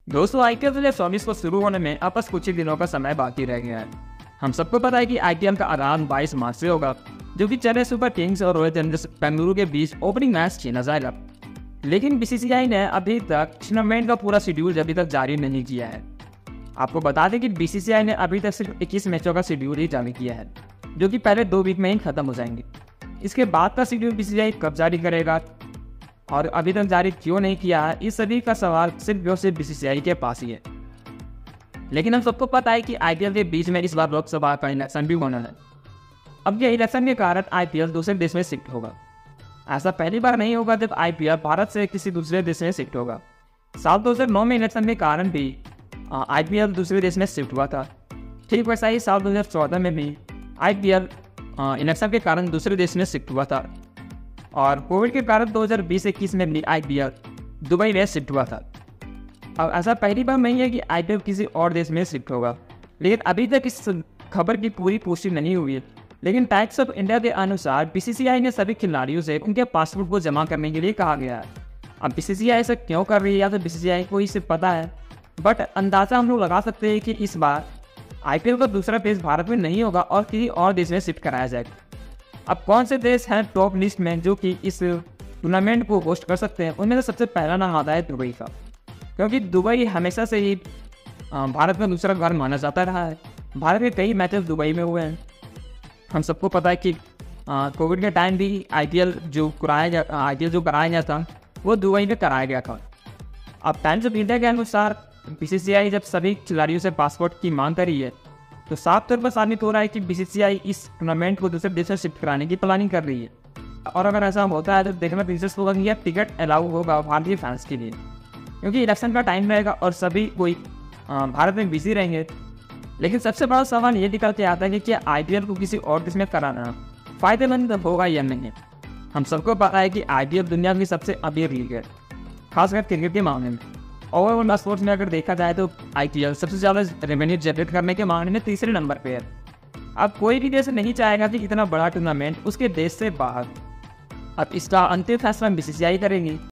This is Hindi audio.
दोस्तों आईपीएल 2024 को शुरू होने में अब बस कुछ ही दिनों का समय बाकी रह गया है। हम सबको पता है कि आईपीएल का आगाज 22 मार्च से होगा, जो कि चेन्नई सुपर किंग्स और रॉयल चैलेंजर्स बेंगलुरु के बीच ओपनिंग मैच खेला जाएगा। लेकिन बीसीसीआई ने अभी तक टूर्नामेंट का पूरा शेड्यूल अभी तक जारी नहीं किया है। आपको बता दें कि बीसीसीआई ने अभी तक सिर्फ 21 मैचों का शेड्यूल ही जारी किया है, जो कि पहले 2 वीक में ही खत्म हो जाएंगे। इसके बाद का शेड्यूल बीसीसीआई कब जारी करेगा और अभी तक जारी क्यों नहीं किया है, इस सभी का सवाल सिर्फ और सिर्फ बीसीसीआई के पास ही है। लेकिन हम सबको पता है कि आईपीएल के बीच में इस बार लोकसभा का इलेक्शन भी होना है। अब ये इलेक्शन के कारण आईपीएल दूसरे देश में शिफ्ट होगा। ऐसा पहली बार नहीं होगा जब आईपीएल भारत से किसी दूसरे देश में शिफ्ट होगा। साल 2009 में इलेक्शन के कारण भी आईपीएल दूसरे देश में शिफ्ट हुआ था। ठीक वैसा ही साल 2014 में भी आईपीएल इलेक्शन के कारण दूसरे देश में शिफ्ट हुआ था, और कोविड के कारण 2020-21 में भी आईपीएल दुबई में शिफ्ट हुआ था। अब ऐसा पहली बार नहीं है कि आईपीएल किसी और देश में शिफ्ट होगा, लेकिन अभी तक इस खबर की पूरी पुष्टि नहीं हुई है। लेकिन टाइम्स ऑफ इंडिया के अनुसार बीसीसीआई ने सभी खिलाड़ियों से उनके पासपोर्ट को जमा करने के लिए कहा गया है। अब बीसीसीआई ऐसा क्यों कर रही है या तो बीसीसीआई को इसे पता है, बट अंदाज़ा हम लोग लगा सकते हैं कि इस बार आईपीएल का दूसरा फेज भारत में नहीं होगा और किसी और देश में शिफ्ट कराया जाएगा। अब कौन से देश हैं टॉप लिस्ट में जो कि इस टूर्नामेंट को होस्ट कर सकते हैं, उनमें से सबसे पहला नाम आता है दुबई का, क्योंकि दुबई हमेशा से ही भारत का दूसरा घर माना जाता रहा है। भारत के कई मैचेस दुबई में हुए हैं। हम सबको पता है कि कोविड के टाइम भी आईपीएल जो कराया गया था वो दुबई में कराया गया था। अब टाइम्स ऑफ इंडिया के अनुसार बीसीसीआई जब सभी खिलाड़ियों से पासपोर्ट की मांग करी है, तो साफ तौर पर साबित हो रहा है कि बीसीसीआई इस टूर्नामेंट को दूसरे देश में शिफ्ट कराने की प्लानिंग कर रही है। और अगर ऐसा होता है तो देखना दिलचस्प होगा कि यह टिकट अलाउ होगा भारतीय फैंस के लिए, क्योंकि इलेक्शन का टाइम रहेगा और सभी कोई भारत में बिजी रहेंगे। लेकिन सबसे बड़ा सवाल ये निकल के आता है कि क्या आईपीएल को किसी और देश में कराना फ़ायदेमंद होगा या नहीं। हम सबको पता है कि आईपीएल दुनिया की सबसे अमीर लीग है, खासकर क्रिकेट के मामले में। ओवरऑल स्पोर्ट्स में अगर देखा जाए तो आईपीएल सबसे ज़्यादा रेवेन्यू जनरेट करने के मामले में तीसरे नंबर पे है। अब कोई भी देश नहीं चाहेगा कि इतना बड़ा टूर्नामेंट उसके देश से बाहर। अब इसका अंतिम फैसला बीसीसीआई करेंगी।